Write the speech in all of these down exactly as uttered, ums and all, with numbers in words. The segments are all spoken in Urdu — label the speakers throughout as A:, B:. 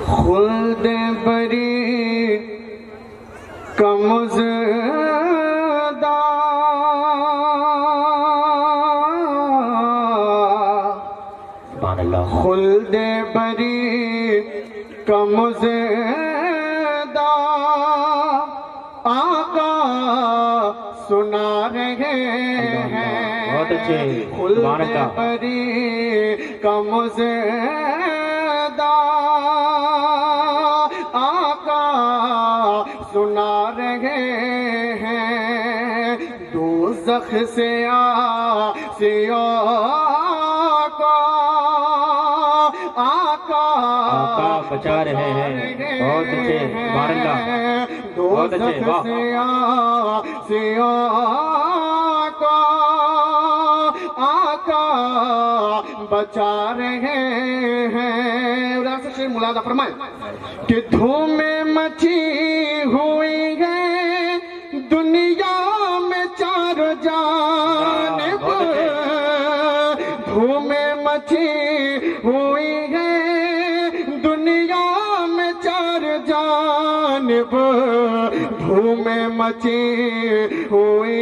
A: خلد بری کا مزدہ خلد بری کا مزدہ آقا سنا رہے ہیں
B: بہت اچھے
A: خلد بری کا مزدہ آقا سنا رہے ہیں دوزخ سے آسیوں کو آقا
B: آقا بچا رہے ہیں بہت اچھے سبحان اللہ بہت اچھے واہ
A: سیوں کو آقا بچا رہے ہیں راستے سے ملاحظہ فرمائیں کہ دھوم مچی ہوئی ہے دنیا میں چار جانب دھوم مچی ہوئی ہے دنیا میں چار جانب دھوم مچی ہوئی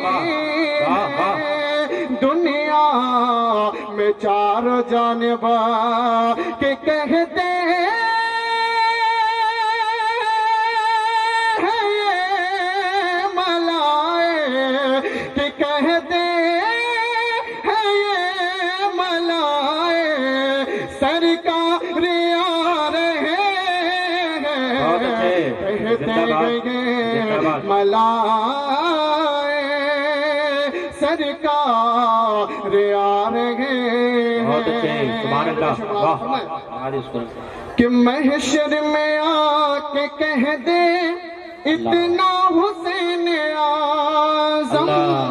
A: دنیا میں چار جانب کہ کہتے ہیں یہ ملائے کہ کہتے ہیں یہ ملائے سرکار آ رہے ہیں کہتے ہیں ملائے سرکار آ رہے ہیں کہ محشر میں آ کے کہہ دے اتنا حسین اعظم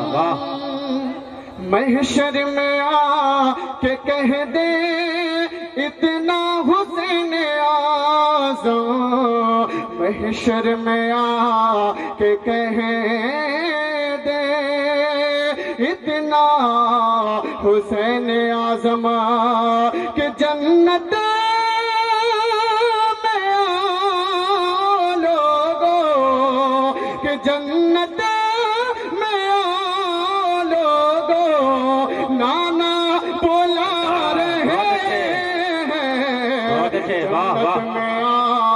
A: محشر میں آ کے کہہ دے اتنا حسین اعظم محشر میں آ کے کہہ دے اتنا حسین اعظم کہ جنت میں آ لوگوں کہ جنت میں آ لوگوں نانا بولا رہے ہیں جنت میں آ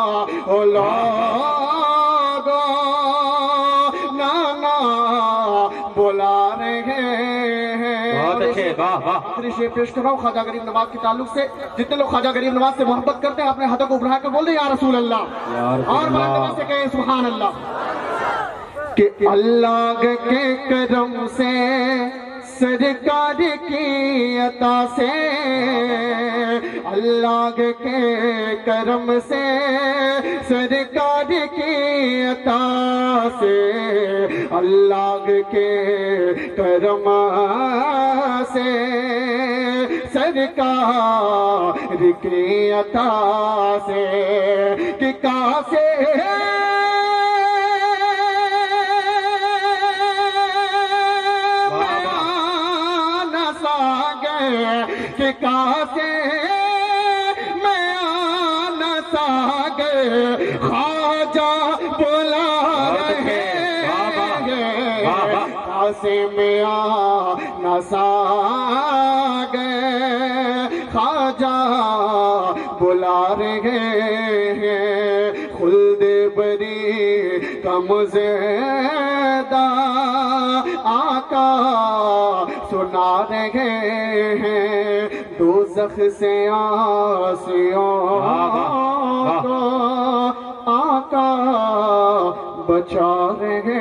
A: لوگوں نانا بولا رہے آخری شعر پیش کر رہا ہوں خواجہ غریب نواز کے تعلق سے جتنے لوگ خواجہ غریب نواز سے محبت کرتے ہیں اپنے ہاتھوں کو بڑھا کر بول دیں یا رسول اللہ اور بلند آواز سے کہیں سبحان اللہ کہ اللہ کے کرم سے سرکار کی عطا سے اللہ کے کرم سے سرکار کی عطا سے اللہ کے کرم سے سرکار کی عطا سے کہ کاسے کہ کاسے میں آنا ساگے خواجہ بلا رہے کاسے میں آنا ساگے خواجہ بلا رہے ہیں خلد بری کا مزدہ آقا سنا رہے ہیں دوزخ سے آسیوں کو آقا بچا رہے